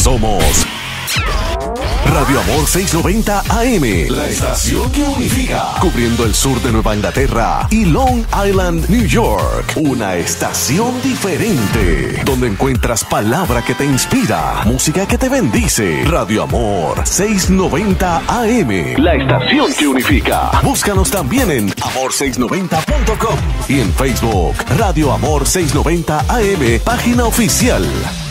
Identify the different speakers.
Speaker 1: Somos Radio Amor 690 AM, la estación que unifica, cubriendo el sur de Nueva Inglaterra y Long Island, New York. Una estación diferente, donde encuentras palabra que te inspira, música que te bendice. Radio Amor 690 AM, la estación que unifica. Búscanos también en amor690.com y en Facebook Radio Amor 690 AM, página oficial.